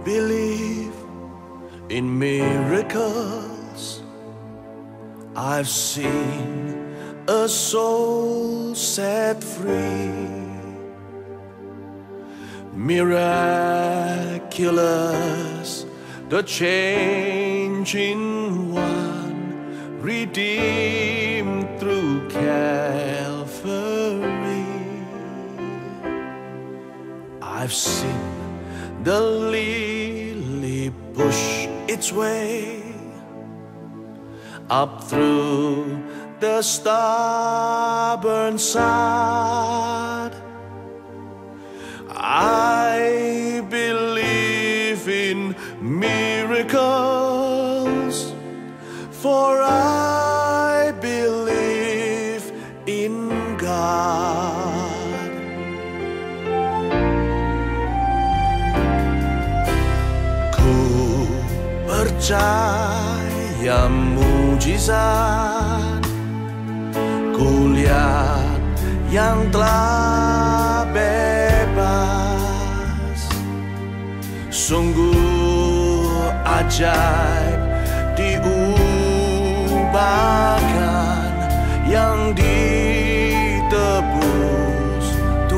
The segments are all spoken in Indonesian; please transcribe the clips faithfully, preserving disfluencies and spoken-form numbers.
believe in miracles. I've seen a soul set free. Miraculous, the change in one, redeemed through Calvary. I've seen the lily push its way up through the stubborn sod. I believe in miracles, for I believe in God. Ku percaya mujizat, ku lihat yang telah bebas. Sungguh ajaib diubahkan yang ditebus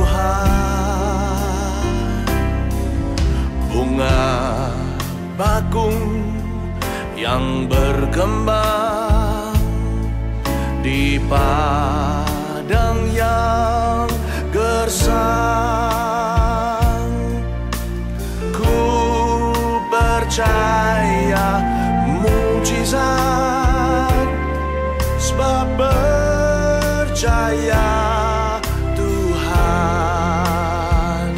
Tuhan. Bunga bakung yang berkembang di padang yang gersang. Ku percaya mujizat, sebab percaya Tuhan.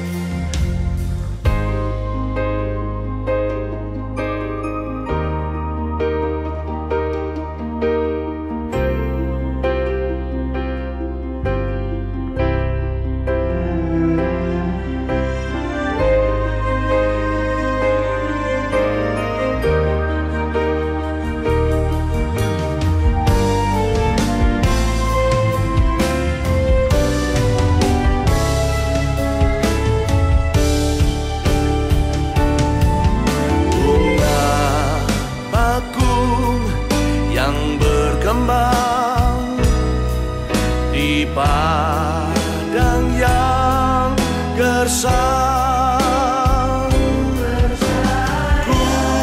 Di padang yang gersang, ku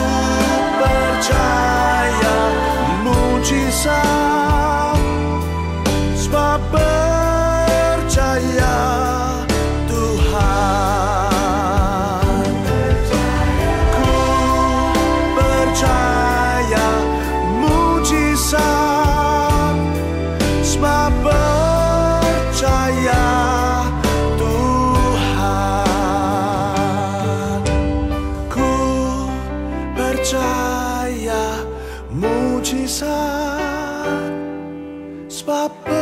percaya mujizat, sebab percaya Tuhan. Ku percaya mujizat, sebab percaya Tuhan. Ku percaya mujizat, sebab